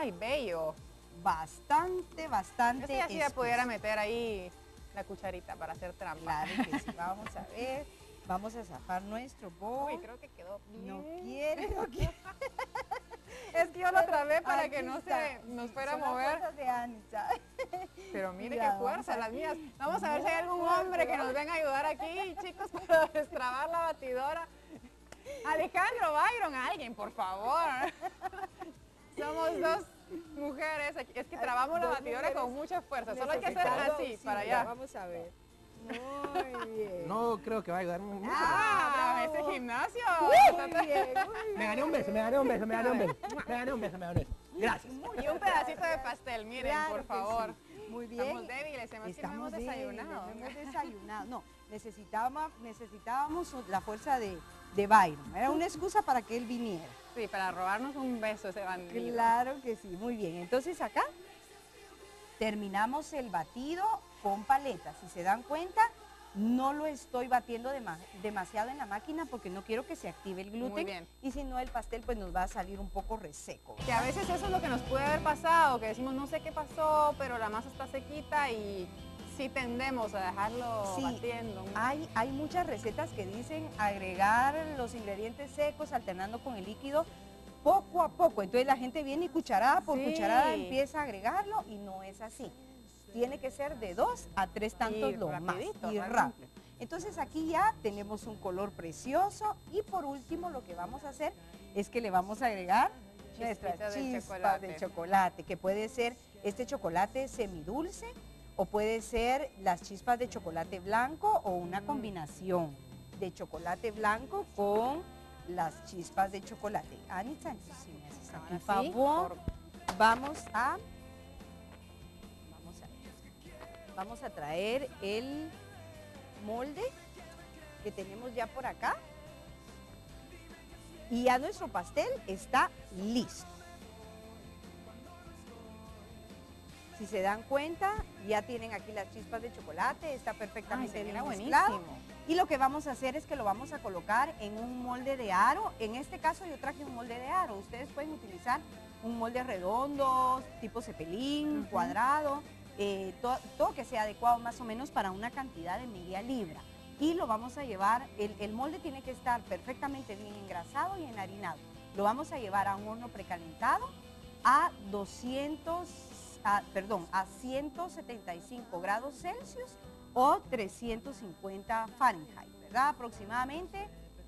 Ay, bello. Bastante, bastante. Yo sí así ya espeso. pudiera meter ahí la cucharita para hacer trampa. Claro que sí. Vamos a ver. Vamos a zafar nuestro bowl. Uy, creo que quedó bien. No quiere, no quiere. Es que yo lo trabé para Aquí que no está. se nos Sí, fuera a son las mover. fuerzas de Anitza. Pero mire Mira, qué fuerza las mías. Vamos a ver si hay algún Muy hombre que fuerte. nos venga a ayudar aquí, chicos, para destrabar la batidora. Alejandro, Byron, alguien, por favor. Somos dos mujeres aquí. Es que trabamos la Dos batidora con mujeres mucha fuerza. Solo hay que hacer necesitando así, auxilio. para allá. Vamos a ver. Muy bien. No creo que va a ayudar mucho. Ah, bravo. ese gimnasio. Muy bien, muy bien. Me gané un beso, me gané un beso, me gané un beso. Me gané un beso, me gané un beso. Gracias. Y un pedacito de pastel, miren, Claro por que favor. sí. Muy bien. Estamos débiles, además que no hemos desayunado. débiles, no hemos desayunado. No, necesitábamos la fuerza de Byron. Era una excusa para que él viniera. Sí, para robarnos un beso ese bandido. Claro que sí, muy bien. Entonces acá terminamos el batido con paletas. Si se dan cuenta, no lo estoy batiendo demasiado en la máquina porque no quiero que se active el gluten. Muy bien. Y si no, el pastel pues nos va a salir un poco reseco. Que a veces eso es lo que nos puede haber pasado, que decimos no sé qué pasó, pero la masa está sequita y sí tendemos a dejarlo Sí, batiendo. Hay muchas recetas que dicen agregar los ingredientes secos alternando con el líquido poco a poco. Entonces la gente viene y cucharada por Sí. cucharada empieza a agregarlo y no es así. Tiene que ser de 2 a 3 tantos Y lo más rapidito, y realmente. rápido. Entonces aquí ya tenemos un color precioso y por último lo que vamos a hacer es que le vamos a agregar nuestras Chispitas de chispas chocolate. de chocolate, que puede ser este chocolate semidulce o puede ser las chispas de chocolate blanco o una combinación de chocolate blanco con las chispas de chocolate. Anitza, entonces, si me haces aquí Ahora un sí, favor, vamos a traer el molde que tenemos ya por acá y ya nuestro pastel está listo. Si se dan cuenta, ya tienen aquí las chispas de chocolate, está perfectamente Ay, se bien mira mezclado. buenísimo. Y lo que vamos a hacer es que lo vamos a colocar en un molde de aro. En este caso yo traje un molde de aro. Ustedes pueden utilizar un molde redondo, tipo cepelín, cuadrado, todo que sea adecuado más o menos para una cantidad de media libra. Y lo vamos a llevar, el molde tiene que estar perfectamente bien engrasado y enharinado. Lo vamos a llevar a un horno precalentado a 175 grados Celsius o 350 Fahrenheit, ¿verdad? Aproximadamente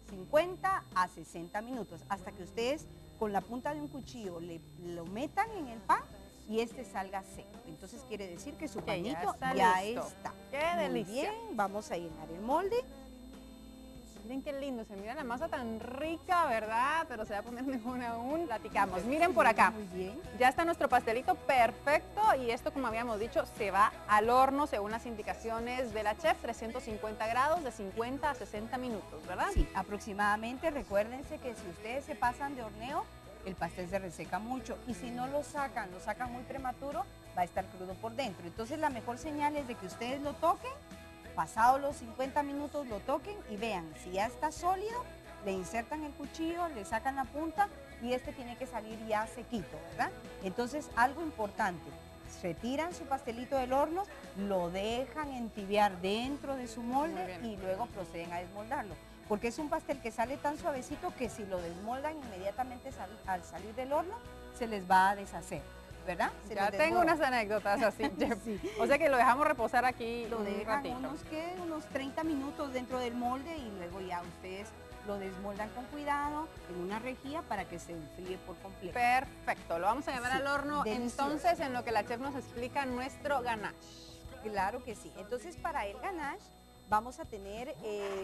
50 a 60 minutos, hasta que ustedes con la punta de un cuchillo lo metan en el pan y este salga seco. Entonces quiere decir que su Que ya panito está ya listo. está. ¡Qué Muy delicia! bien, vamos a llenar el molde. Miren qué lindo, se mira la masa tan rica, ¿verdad? Pero se va a poner mejor aún. Platicamos. Miren por acá. Muy bien. Ya está nuestro pastelito perfecto y esto, como habíamos dicho, se va al horno según las indicaciones de la chef, 350 grados de 50 a 60 minutos, ¿verdad? Sí, aproximadamente. Recuérdense que si ustedes se pasan de horneo, el pastel se reseca mucho y si no lo sacan muy prematuro, va a estar crudo por dentro. Entonces la mejor señal es de que ustedes lo toquen, pasados los 50 minutos lo toquen y vean, si ya está sólido, le insertan el cuchillo, le sacan la punta y este tiene que salir ya sequito, ¿verdad? Entonces algo importante, retiran su pastelito del horno, lo dejan entibiar dentro de su molde Muy bien. y luego proceden a desmoldarlo. Porque es un pastel que sale tan suavecito que si lo desmoldan inmediatamente al salir del horno, se les va a deshacer, ¿verdad? Se Ya les tengo desmorona. unas anécdotas así, chef. Sí. O sea que lo dejamos reposar aquí Lo un dejan ratito. unos 30 minutos dentro del molde y luego ya ustedes lo desmoldan con cuidado en una rejilla para que se enfríe por completo. Perfecto, lo vamos a llevar Sí, al horno delicioso. entonces en lo que la chef nos explica nuestro ganache. Claro que sí. Entonces para el ganache vamos a tener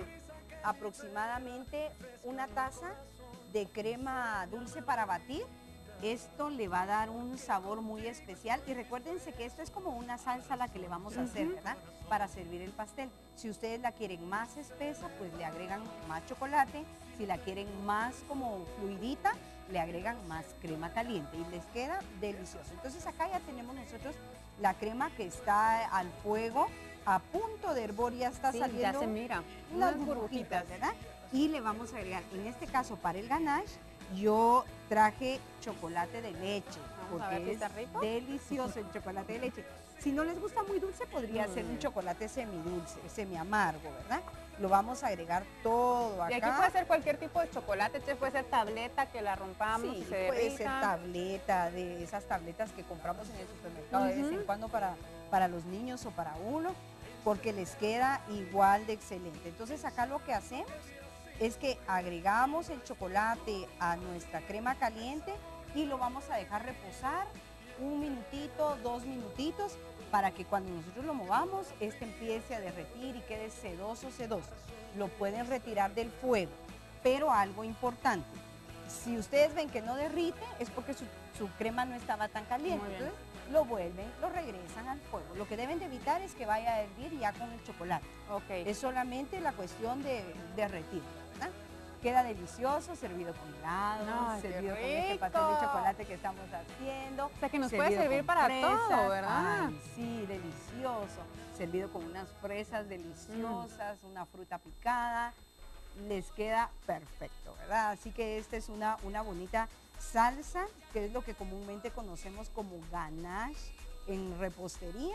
aproximadamente una taza de crema dulce para batir. Esto le va a dar un sabor muy especial y recuérdense que esto es como una salsa la que le vamos a hacer, ¿verdad? Para servir el pastel. Si ustedes la quieren más espesa, pues le agregan más chocolate. Si la quieren más como fluidita, le agregan más crema caliente y les queda delicioso. Entonces acá ya tenemos nosotros la crema que está al fuego, a punto de hervor, ya está Sí, saliendo ya se mira, unas unas burbujitas, burbujitas. ¿verdad? Y le vamos a agregar, en este caso para el ganache, Yo traje chocolate de leche, Vamos a ver si porque está es rico. delicioso el chocolate de leche. Si no les gusta muy dulce, podría ser un chocolate semidulce, semiamargo, ¿verdad? Lo vamos a agregar todo acá. Y aquí puede ser cualquier tipo de chocolate, chef, puede ser tableta que la rompamos Sí, y se puede ser derrita. tableta, de esas tabletas que compramos en el supermercado de vez en cuando para los niños o para uno, porque les queda igual de excelente. Entonces acá lo que hacemos es que agregamos el chocolate a nuestra crema caliente y lo vamos a dejar reposar 1 minutito, 2 minutitos, para que cuando nosotros lo movamos, este empiece a derretir y quede sedoso, sedoso. Lo pueden retirar del fuego, pero algo importante, si ustedes ven que no derrite, es porque su crema no estaba tan caliente. Muy bien. Entonces, lo vuelven, lo regresan al fuego. Lo que deben de evitar es que vaya a hervir ya con el chocolate. Ok. Es solamente la cuestión de derretir, ¿verdad? Queda delicioso, servido con helado, Ay, qué servido con este pastel de rico. chocolate que estamos haciendo. O sea que nos puede servido servir con para fresas. todo, ¿verdad? Ay, sí, delicioso. Servido con unas fresas deliciosas, una fruta picada. Les queda perfecto, ¿verdad? Así que esta es una bonita salsa, que es lo que comúnmente conocemos como ganache en repostería.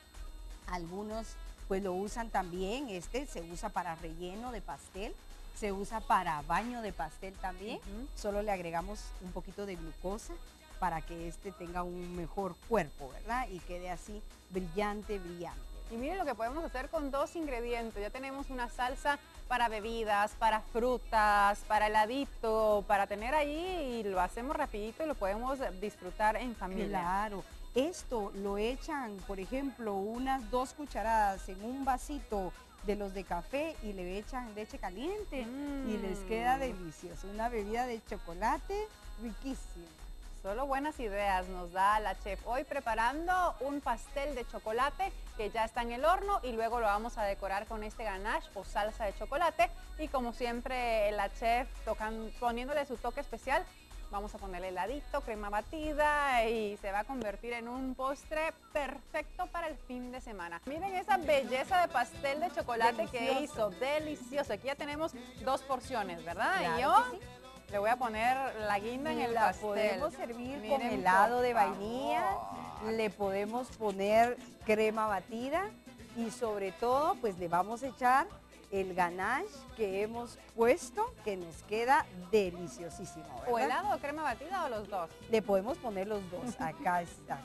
Algunos pues lo usan también, se usa para relleno de pastel, se usa para baño de pastel también. Solo le agregamos un poquito de glucosa para que tenga un mejor cuerpo, ¿verdad? Y quede así brillante, brillante. Y miren lo que podemos hacer con 2 ingredientes. Ya tenemos una salsa para bebidas, para frutas, para heladito, para tener ahí y lo hacemos rapidito y lo podemos disfrutar en familia. Claro, esto lo echan, por ejemplo, unas 2 cucharadas en un vasito de los de café y le echan leche caliente y les queda delicioso. Una bebida de chocolate riquísima. Solo buenas ideas nos da la chef. Hoy preparando un pastel de chocolate que ya está en el horno y luego lo vamos a decorar con este ganache o salsa de chocolate. Y como siempre la chef poniéndole su toque especial, vamos a ponerle heladito, crema batida y se va a convertir en un postre perfecto para el fin de semana. Miren esa belleza de pastel de chocolate que hizo, delicioso. Aquí ya tenemos 2 porciones, ¿verdad? Claro y yo que sí. le voy a poner la guinda en el La pastel. podemos servir con Miren, helado por de vainilla, favor. le podemos poner crema batida y sobre todo pues le vamos a echar el ganache que hemos puesto, que nos queda deliciosísimo, ¿verdad? ¿O helado o crema batida o los dos? Le podemos poner los dos. Acá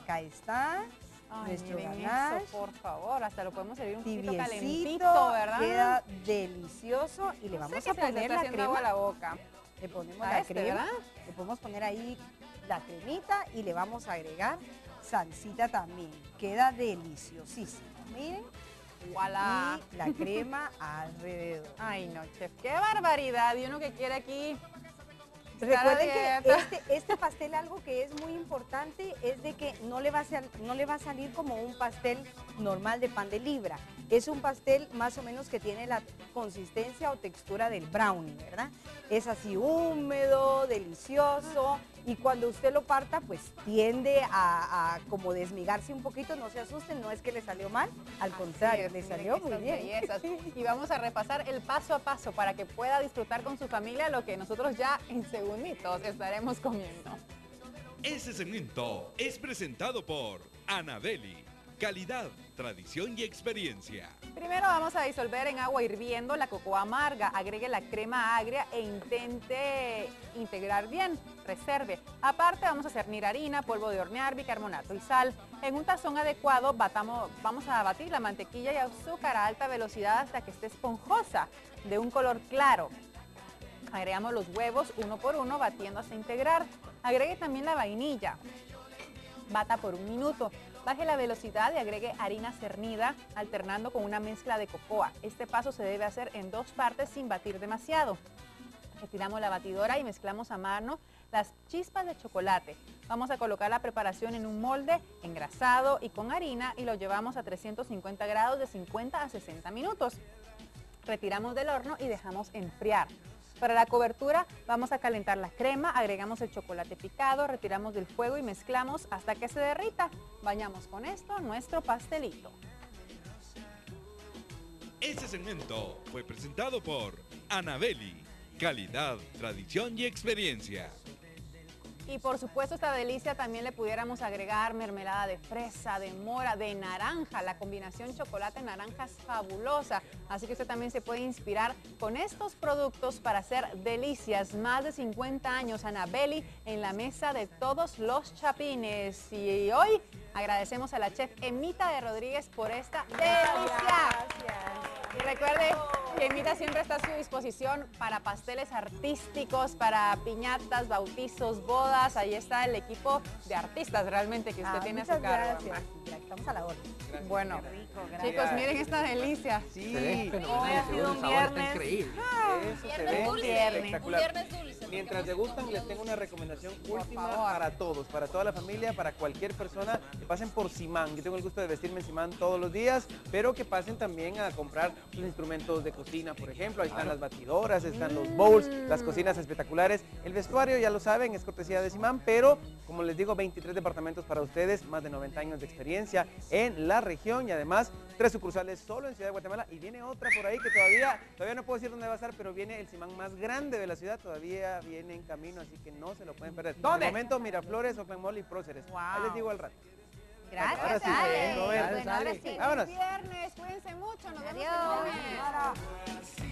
está Ay, nuestro miren ganache. eso, por favor. Hasta lo podemos servir un poquito Tibiecito, calentito, ¿verdad? queda delicioso y le No sé vamos qué a se les poner está la haciendo agua a crema. la boca. Le ponemos A la este, crema, ¿verdad? le podemos poner ahí la cremita y le vamos a agregar salsita también. Queda deliciosísimo. Miren. Voilà. Y la crema alrededor. Ay, no, chef, qué barbaridad. Y uno que quiere aquí estar a Recuerden que dieta. este pastel, algo que es muy importante es de que no le va a salir como un pastel normal de pan de libra. Es un pastel más o menos que tiene la consistencia o textura del brownie, ¿verdad? Es así húmedo, delicioso, y cuando usted lo parta, pues tiende a como desmigarse un poquito. No se asusten, no es que le salió mal, al contrario, Así le es, salió miren muy estas bien. bellezas. Y vamos a repasar el paso a paso para que pueda disfrutar con su familia lo que nosotros ya en segunditos estaremos comiendo. Ese segmento es presentado por Anabeli. Calidad, tradición y experiencia. Primero vamos a disolver en agua hirviendo la cocoa amarga, agregue la crema agria e intente integrar bien, reserve. Aparte vamos a cernir harina, polvo de hornear, bicarbonato y sal. En un tazón adecuado vamos a batir la mantequilla y azúcar a alta velocidad hasta que esté esponjosa, de un color claro. Agregamos los huevos uno por uno, batiendo hasta integrar. Agregue también la vainilla. Bata por 1 minuto. Baje la velocidad y agregue harina cernida, alternando con una mezcla de cocoa. Este paso se debe hacer en 2 partes sin batir demasiado. Retiramos la batidora y mezclamos a mano las chispas de chocolate. Vamos a colocar la preparación en un molde engrasado y con harina y lo llevamos a 350 grados de 50 a 60 minutos. Retiramos del horno y dejamos enfriar. Para la cobertura vamos a calentar la crema, agregamos el chocolate picado, retiramos del fuego y mezclamos hasta que se derrita. Bañamos con esto nuestro pastelito. Este segmento fue presentado por Anabeli. Calidad, tradición y experiencia. Y por supuesto esta delicia también le pudiéramos agregar mermelada de fresa, de mora, de naranja. La combinación chocolate-naranja es fabulosa. Así que usted también se puede inspirar con estos productos para hacer delicias. Más de 50 años, Anabeli en la mesa de todos los chapines. Y hoy agradecemos a la chef Emita de Rodríguez por esta delicia. Y recuerde que Emita siempre está a su disposición para pasteles artísticos, para piñatas, bautizos, bodas. Ahí está el equipo de artistas realmente que usted tiene a su cargo. Gracias. Ya estamos a la orden. Bueno, Qué rico, gracias. chicos, miren esta delicia. Sí, Hoy ha sido un viernes. increíble. eso se ve Un viernes. espectacular. Mientras degustan, les tengo una recomendación última favor. para todos, para toda la familia, para cualquier persona que pasen por Simán. Yo tengo el gusto de vestirme en Simán todos los días, pero que pasen también a comprar sus instrumentos de cocina, por ejemplo. Ahí están las batidoras, están los bowls, las cocinas espectaculares. El vestuario, ya lo saben, es cortesía de Simán, pero como les digo, 23 departamentos para ustedes, más de 90 años de experiencia en la región y además 3 sucursales solo en Ciudad de Guatemala y viene otra por ahí que todavía no puedo decir dónde va a estar, pero viene el Simán más grande de la ciudad, todavía viene en camino, así que no se lo pueden perder. ¿Dónde? De momento, Miraflores, Oakland Mall y Próceres. Ahí les digo al rato. Gracias, Ahora sí, Ale. vengo, a ver. Bueno, ahora sí. Vámonos. Viernes, cuídense mucho, nos vemos el Adiós. lunes.